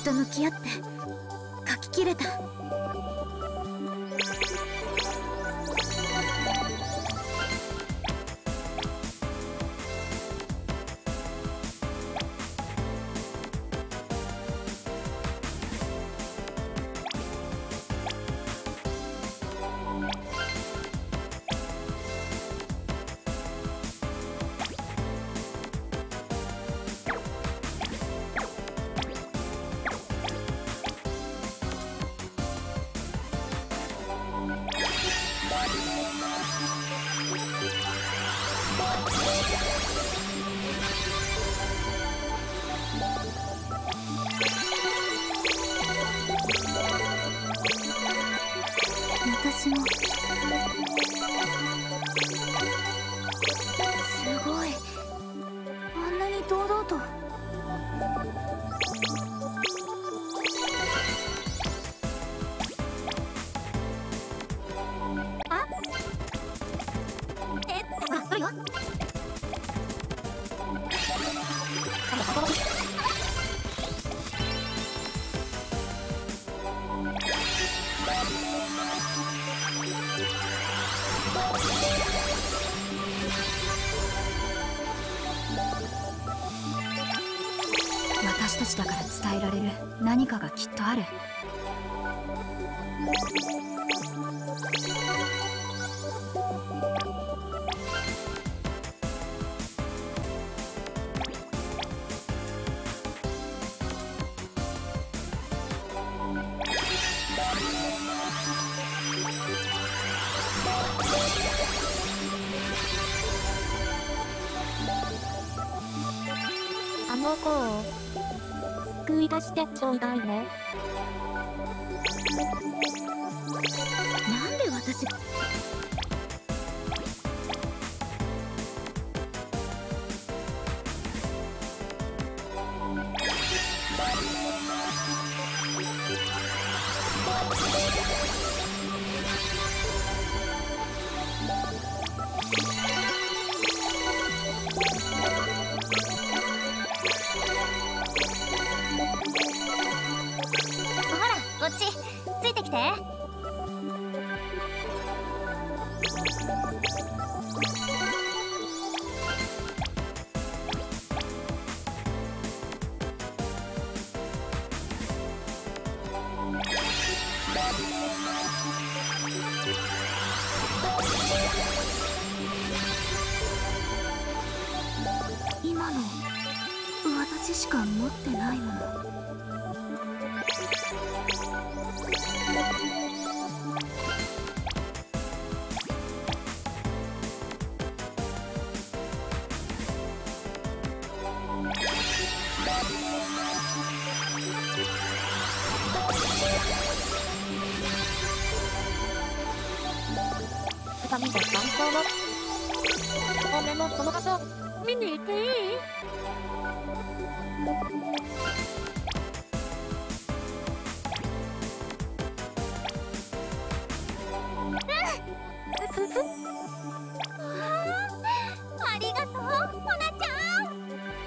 と向き合って書ききれた。私もすごい、あんなに堂々と。あ、ほら来るよ。私たちだから伝えられる何かがきっとある。 あの子を救い出してちょうだいね。 なんで私が。 こっちついてきて。 今の私しか持ってないもの。 深みと感想の俺もその場所見に行っていい？ ありがとう、モナちゃん。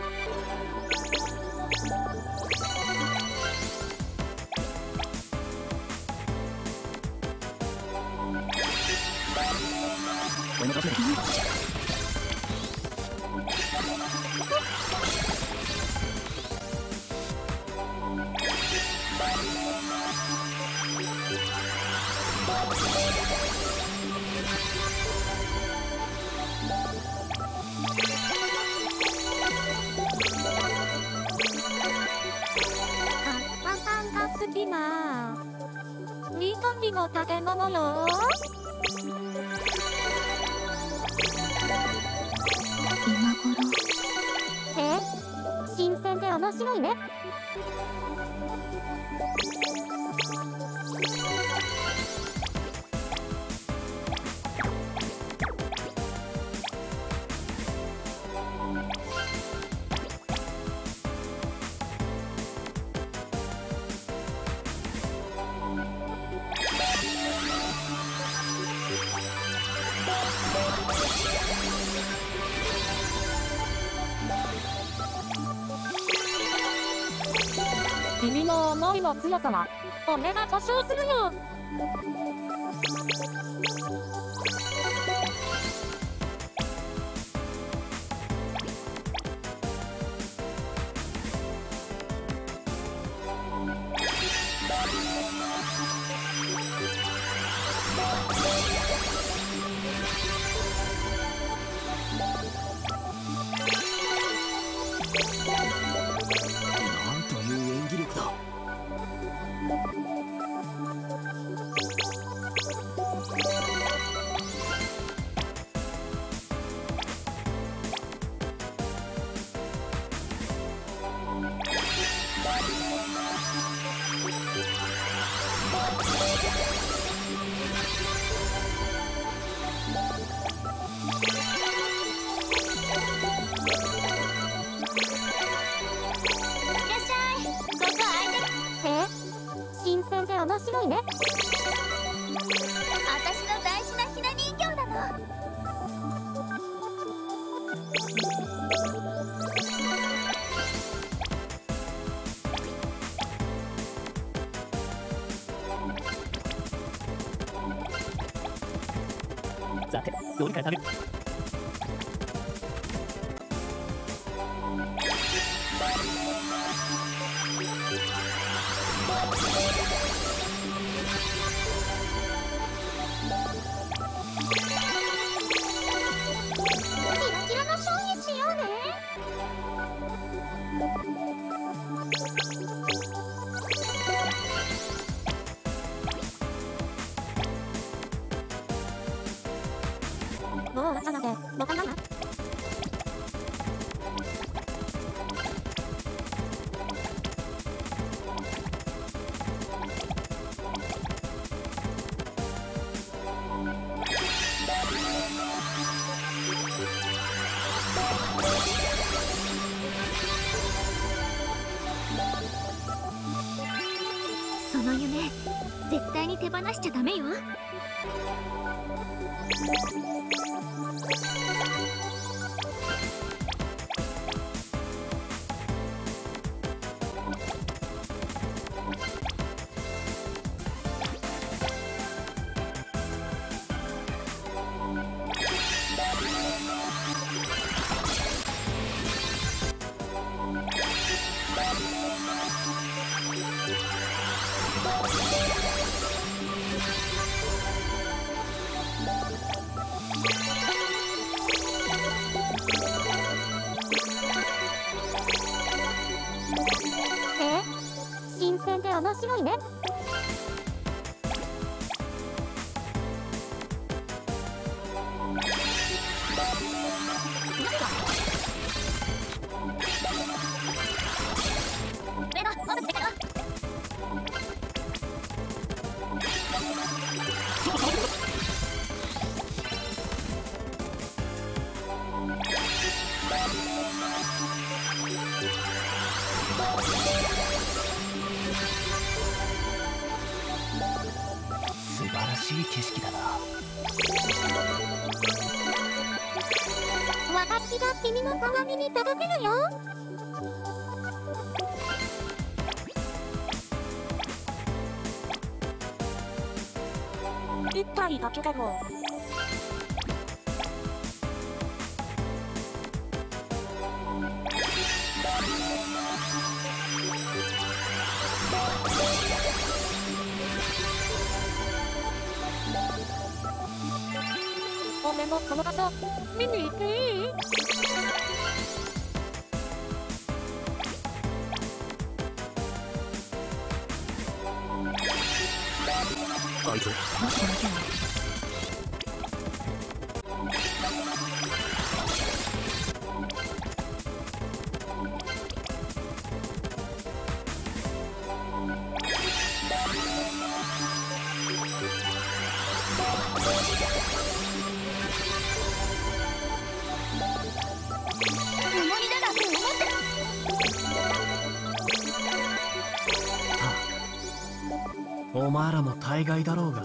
カッパさんが好きな緑の食べ物よ。 今頃。 新鮮で面白いね。 の思いの強さは俺が保証するよ。 なんという演技力だ。 新鮮で面白いね。 私の大事なひな人形なの。 さて、どれから食べる？ キラキラのショーにしようね。もう朝までもたないな。 その夢絶対に手放しちゃダメよ。 新鮮で面白いね。 素晴らしい景色だな。 私が君の鏡に届けるよ。一体だけでも。俺もその場所見に行っていい？ あいつもしなきゃ。 お前らも大概だろうが。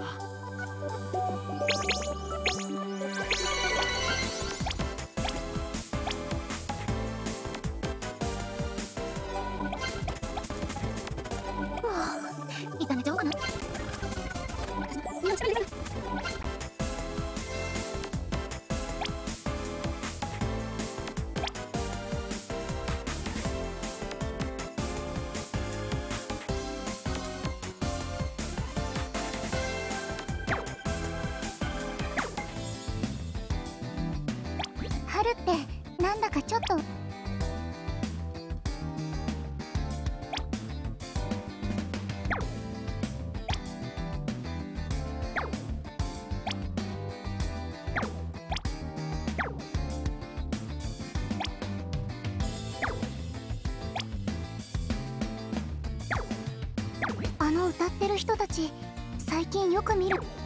ってる人たち最近よく見る。